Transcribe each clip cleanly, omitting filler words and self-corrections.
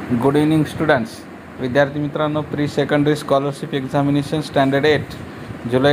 Good evening students. विद्यार्थी मित्रांनो, pre secondary scholarship examination standard 8 जुलै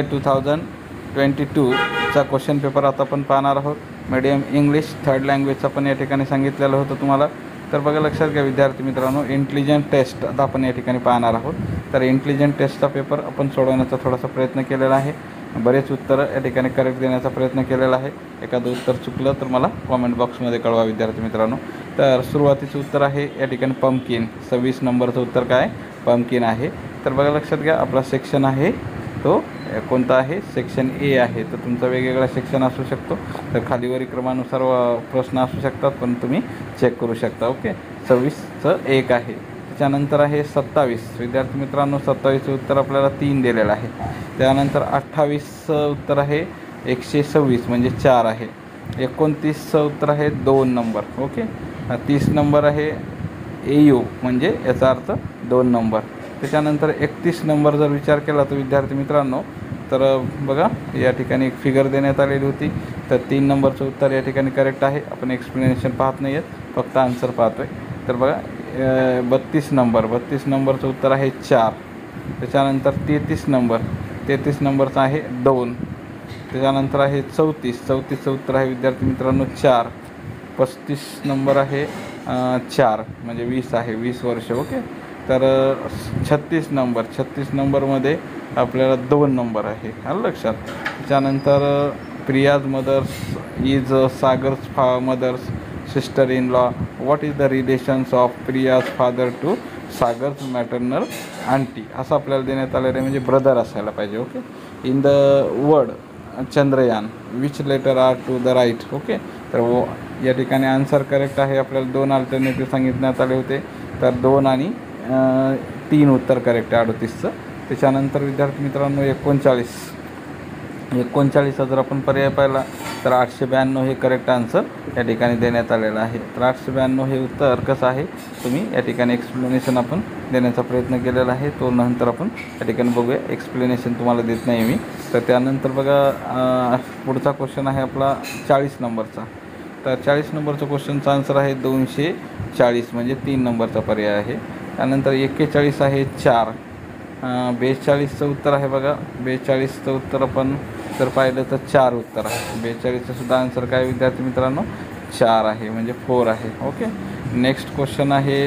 2022चा क्वेश्चन पेपर आता आपण पाहणार आहोत. मीडियम इंग्लिश थर्ड लँग्वेजचा पण या ठिकाणी सांगितलेलं होतं तुम्हाला. तर बघा, लक्षात घ्या विद्यार्थी मित्रांनो, इंटेलिजंट टेस्ट आता आपण या ठिकाणी पाहणार आहोत. तर इंटेलिजंट टेस्टचा पेपर आपण सोडवण्याचा थोडासा प्रयत्न केलेला आहे. बरेच उत्तरं या ठिकाणी करेक्ट देण्याचा प्रयत्न केलेला आहे. एखादं उत्तर चुकलं तर मला कॉमेंट बॉक्समध्ये कळवा विद्यार्थी मित्रांनो. तर सुरुवातीचं उत्तर आहे या ठिकाणी पंपकिन. 26 नंबरचं उत्तर काय, पंपकिन आहे. तर बघा, लक्षात घ्या, आपला सेक्शन आहे तो कोणता आहे, सेक्शन ए आहे. तर तुमचा वेगवेगळा सेक्शन असू शकतो. तर खालीवरी क्रमानुसार प्रश्न असू शकतात, पण तुम्ही चेक करू शकता. ओके, 26चं 1 आहे. त्याच्यानंतर आहे 27. विद्यार्थी मित्रांनो, 27चं उत्तर आपल्याला 3 दिलेलं आहे. त्यानंतर 28चं उत्तर आहे 126 म्हणजे 4 आहे. 29चं उत्तर आहे 2 नंबर. ओके, 30 नंबर आहे AU म्हणजे याचा अर्थ 2 नंबर. त्याच्यानंतर 31 नंबर जर विचार केला तर विद्यार्थी मित्रांनो, तर बघा या ठिकाणी एक फिगर देण्यात आलेली होती. तर 3 नंबरचं उत्तर या ठिकाणी करेक्ट आहे. आपण एक्सप्लेनेशन पाहत नाही आहेत, फक्त आन्सर पाहतो आहे. तर बघा 32 नंबरचं उत्तर आहे 4. त्याच्यानंतर 33 नंबरचं आहे 2. त्याच्यानंतर आहे 34चं उत्तर आहे विद्यार्थी मित्रांनो 4. 35 नंबर आहे 4 म्हणजे 20 आहे, 20 वर्ष. ओके, तर 36 नंबरमध्ये आपल्याला 2 नंबर आहे, आलं लक्षात. त्याच्यानंतर Priya's mother's is Sagar's mother's sister in law. What is the relations of Priya's father to Sagar's maternal aunt, असं आपल्याला देण्यात आलेलं आहे, म्हणजे ब्रदर असायला पाहिजे. Okay, in the word Chandrayaan which letter are to the right. Okay, तर या ठिकाणी आन्सर करेक्ट आहे. आपल्याला 2 अल्टरनेटिव्ह सांगितण्यात आले होते, तर 2 आणि 3 उत्तर करेक्ट आहे 38चं. त्याच्यानंतर विद्यार्थी मित्रांनो 39चा जर आपण पर्याय पाहिला तर 892 हे करेक्ट आन्सर या ठिकाणी देण्यात आलेलं आहे. तर 892 हे उत्तर कसं आहे, तुम्ही या ठिकाणी एक्सप्लेनेशन आपण देण्याचा प्रयत्न केलेला आहे. तो नंतर आपण या ठिकाणी बघूया, एक्सप्लेनेशन तुम्हाला देत नाही मी. तर त्यानंतर बघा, पुढचा क्वेश्चन आहे आपला 40 नंबरचा. तर 40 नंबरचा क्वेश्चनचा आन्सर आहे 240 म्हणजे 3 नंबरचा पर्याय आहे. त्यानंतर 41 आहे 4. 42चं उत्तर आहे बघा, 42चं उत्तर आपण जर पाहिलं तर 4 उत्तर आहे. 42चं सुद्धा आन्सर काय विद्यार्थी मित्रांनो 4 आहे म्हणजे 4 आहे. ओके, नेक्स्ट क्वेश्चन आहे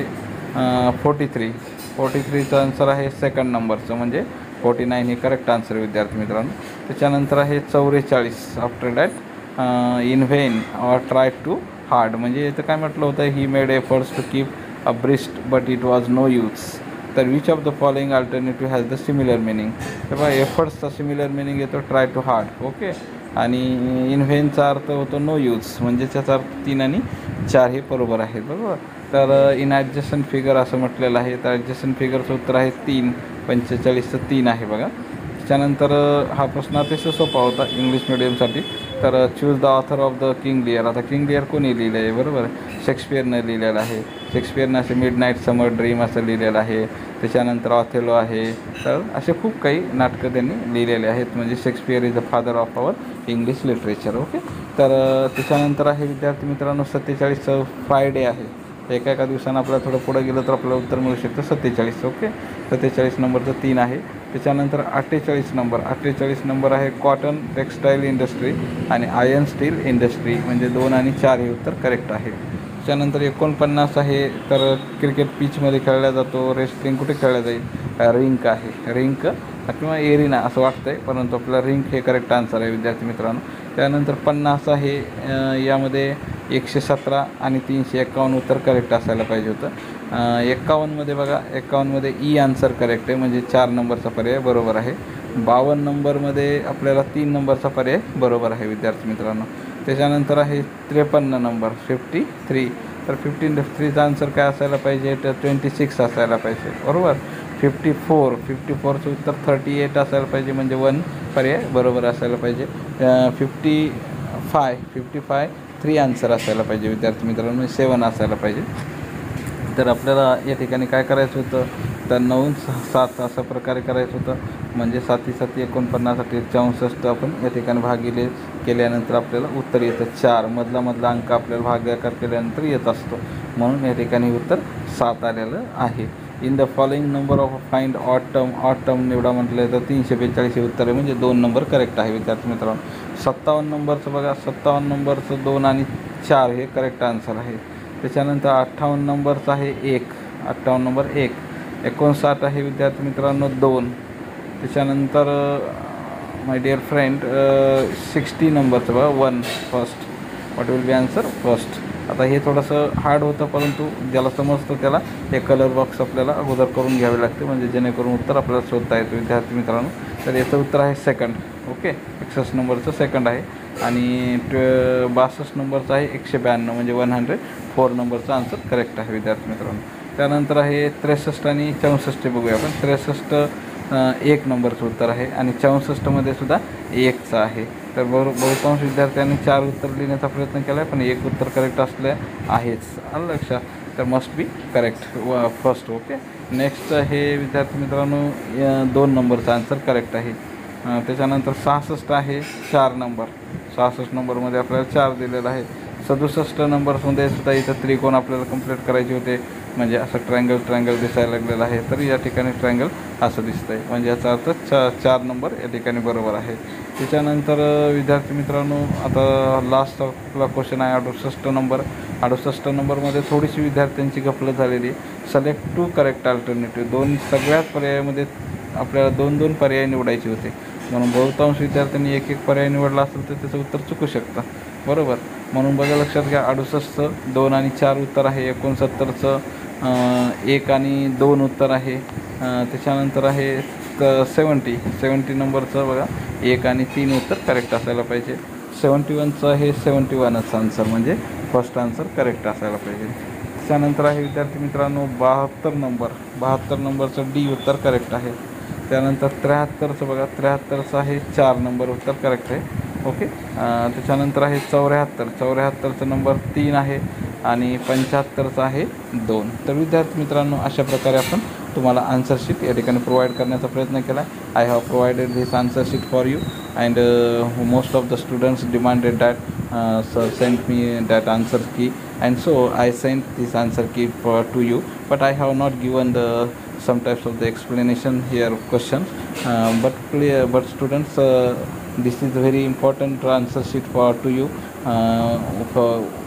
43चं आन्सर आहे 2nd नंबरचं म्हणजे 49 हे करेक्ट आन्सर विद्यार्थी मित्रांनो. त्याच्यानंतर आहे 44. After that in vain or try to hard म्हणजे इथं काय म्हटलं होतं, he made efforts to keep abreast but it was no use. तर which of the following alternative has the similar meaning. तर बघा, एफर्ट्सचा सिमिलर मिनिंग येतो ट्राय टू हार्ड. ओके, आणि इन व्हेनचा अर्थ होतो नो यूज म्हणजे त्याचा अर्थ 3 आणि 4 हे बरोबर आहे. बरोबर, तर इन ॲडजस्टंट फिगर असं म्हटलेलं आहे. तर ॲडजस्टंट फिगरचं उत्तर आहे 3. 45चं 3 आहे बघा. त्याच्यानंतर हा प्रश्न अतिशय सोपा होता इंग्लिश मिडियमसाठी. तर choose the author of the King Lear. आता किंग लिअर कोणी लिहिलं आहे, बरोबर, शेक्सपियरनं लिहिलेलं आहे. शेक्सपियरनं असे मिडनाईट समर ड्रीम असं लिहिलेलं आहे. त्याच्यानंतर ऑथेलो आहे. तर असे खूप काही नाटकं त्यांनी लिहिलेले आहेत, म्हणजे Shakespeare is the father of our English literature. Okay, तर त्याच्यानंतर आहे विद्यार्थी मित्रांनो 47चं फ्रायडे आहे. एका दिवसानं आपल्याला थोडं पुढं गेलं तर आपल्याला उत्तर मिळू शकतं 47. ओके, 47 नंबरचं 3 आहे. त्याच्यानंतर 48 नंबर आहे कॉटन टेक्स्टाईल इंडस्ट्री आणि आयर्न स्टील इंडस्ट्री म्हणजे 2 आणि 4 हे उत्तर करेक्ट आहे. त्याच्यानंतर 49 आहे, तर क्रिकेट पिचमध्ये खेळला जातो. रेसलिंग कुठे खेळला जाईल, रिंक आहे. रिंक किंवा एरिना असं वाटतं आहे, परंतु आपल्याला रिंक हे करेक्ट आन्सर आहे विद्यार्थी मित्रांनो. त्यानंतर 50 आहे, यामध्ये 117 आणि 351 उत्तर करेक्ट असायला पाहिजे होतं. 51मध्ये बघा, 51मध्ये ई आन्सर करेक्ट आहे म्हणजे 4 नंबरचा पर्याय बरोबर आहे. 52 नंबरमध्ये आपल्याला 3 नंबरचा पर्याय बरोबर आहे विद्यार्थी मित्रांनो. त्याच्यानंतर आहे 53 नंबर 53. तर 53चा आन्सर काय असायला पाहिजे, तर 26 असायला पाहिजे, बरोबर. 54चं उत्तर 38 असायला पाहिजे म्हणजे 1 पर्याय बरोबर असायला पाहिजे. 55 3 आन्सर असायला पाहिजे विद्यार्थी मित्रांनो, 7 असायला पाहिजे. तर आपल्याला या ठिकाणी काय करायचं होतं, तर 9 7 अशा प्रकारे करायचं होतं म्हणजे 7 7 49 64 आपण या ठिकाणी भागिले केल्यानंतर आपल्याला उत्तर येतं 4. मधला अंक आपल्याला भागाकार केल्यानंतर येत असतो, म्हणून या ठिकाणी उत्तर 7 आलेलं आहे. In the following number of find odd term निवडा म्हटलं तर 342 हे उत्तर आहे, म्हणजे 2 नंबर करेक्ट आहे विद्यार्थी मित्रांनो. 57 नंबरचं बघा, 57 नंबरचं 2 आणि 4 हे करेक्ट आन्सर आहे. त्याच्यानंतर 58 नंबरचं आहे 1, 58 नंबर 1. 59 आहे विद्यार्थी मित्रांनो 2. त्याच्यानंतर माय डिअर फ्रेंड 60 नंबरचं बघा 1 first. What will be answer first. आता हे थोडंसं हार्ड होतं, परंतु ज्याला समजतं त्याला हे कलर बॉक्स आपल्याला अगोदर करून घ्यावे लागते, म्हणजे जेणेकरून उत्तर आपल्याला शोधता येतं विद्यार्थी मित्रांनो. तर याचं उत्तर आहे सेकंड. ओके, 61 नंबरचं सेकंड आहे. आणि 62 नंबरचं आहे 192, म्हणजे 104 नंबरचा आन्सर करेक्ट आहे विद्यार्थी मित्रांनो. त्यानंतर आहे 63 आणि 64 बघूया आपण. 63 1 नंबरचं उत्तर आहे आणि 64मध्ये सुद्धा 1चं आहे. तर बहुतांश विद्यार्थ्यांनी 4 उत्तर लिहिण्याचा प्रयत्न केला आहे, पण 1 उत्तर करेक्ट असले आहेच, आलं लक्षात. तर must be correct first. Okay, next हे विद्यार्थी मित्रांनो 2 नंबरचा आन्सर करेक्ट आहे. त्याच्यानंतर 66 आहे 4 नंबर. 66 नंबरमध्ये आपल्याला 4 दिलेला आहे. 67 नंबरमध्ये सुद्धा इथं त्रिकोण आपल्याला कंप्लीट करायचे होते, म्हणजे असं ट्रायंगल दिसायला लागलेलं आहे. तर या ठिकाणी ट्रायंगल असं दिसतं आहे, म्हणजे याचा अर्थ 4 नंबर या ठिकाणी बरोबर आहे. त्याच्यानंतर विद्यार्थी मित्रांनो आता लास्ट आपला क्वेश्चन आहे 68 नंबर. 68 नंबरमध्ये थोडीशी विद्यार्थ्यांची गफलत झालेली आहे. Select 2 correct alternative. सगळ्याच पर्यायामध्ये आपल्याला 2 पर्याय निवडायचे होते, म्हणून बहुतांश विद्यार्थ्यांनी 1 पर्याय निवडला असेल तर त्याचं उत्तर चुकू शकतं, बरोबर. म्हणून बघा लक्षात घ्या, 68चं 2 आणि 4 उत्तर आहे. 69चं 1 आणि 2 उत्तर आहे. त्याच्यानंतर आहे 70 नंबरचं बघा 1 आणि 3 उत्तर करेक्ट असायला पाहिजे. 71चं आहे 71च आन्सर, म्हणजे फर्स्ट आन्सर करेक्ट असायला पाहिजे. त्याच्यानंतर आहे विद्यार्थी मित्रांनो 72 नंबर. 72 नंबरचं डी उत्तर करेक्ट आहे. त्यानंतर 73चं बघा, 73चं आहे 4 नंबर उत्तर करेक्ट आहे. ओके, त्याच्यानंतर आहे 74चं नंबर 3 आहे आणि 75चं आहे 2. तर विद्यार्थी मित्रांनो अशा प्रकारे आपण तुम्हाला आन्सर शीट या ठिकाणी प्रोव्हाइड करण्याचा प्रयत्न केला. I have provided this answer sheet for you and most of the students demanded that send me that answer key, and so I sent this answer key to you, but I have not given some types of the explanation here questions, but students, this is very important answer sheet to you,